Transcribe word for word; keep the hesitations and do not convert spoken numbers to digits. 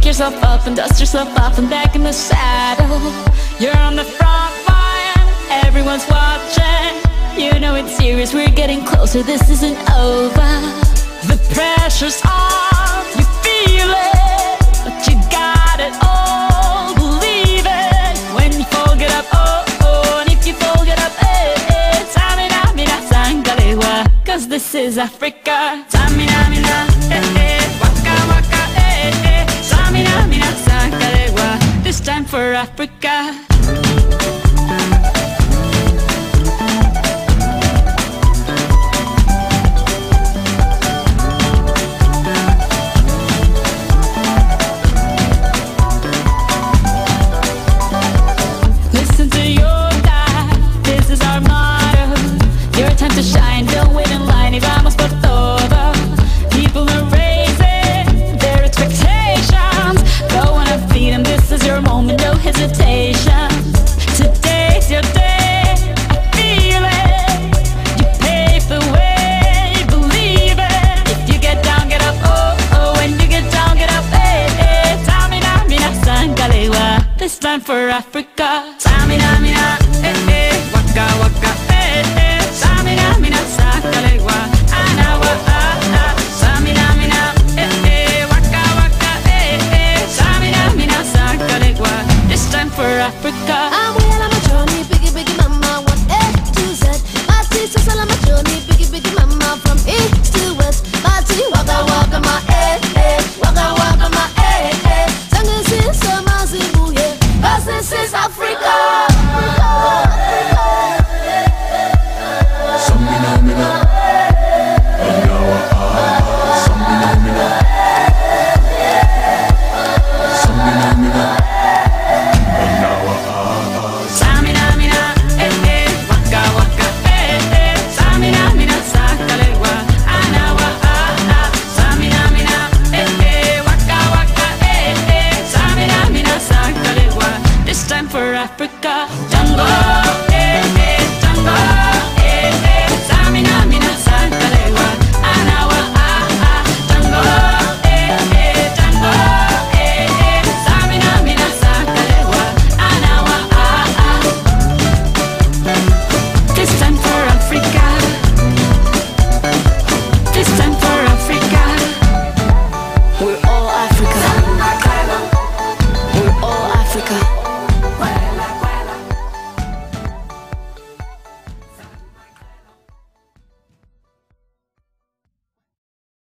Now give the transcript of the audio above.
yourself up and dust yourself off and back in the saddle. You're on the front line, everyone's watching. You know it's serious, we're getting closer, this isn't over. The pressure's on, you feel it, but you got it all, believe it. When you fall, get up, oh, oh, and if you fall, get up, eh, eh. Tamina, mina, sangalewa, cause this is Africa. Tamina, mina, eh, eh, waka, waka, eh, eh. Tamina, mina, sangalewa, this time for Africa. To shine, don't wait in line, y vamos por todo. People are raising their expectations. Go on and feed them, this is your moment, no hesitation. Today's your day, I feel it. You pave the way, believe it. If you get down, get up, oh, oh. When you get down, get up, eh, eh. Tamina, mina, sangalewa, this time for Africa. Tamina, mina, eh, eh. Waka, waka, eh, eh. Samina, mina, sangalewa, anawa, ah, ah. Samina, mina, eh, eh. Waka, waka, eh, eh. Samina, mina, sangalewa, this time for Africa. I'm well on my journey, biggie, biggie mama, one A to Z. My sister's all on my journey, biggie, biggie mama, from east to west. My tea, waka, waka, my eh, eh. Waka, waka, my eh, eh. Sangasi, samazi, booye, cause this is Africa. For Africa, Tango, eh, eh, Tango.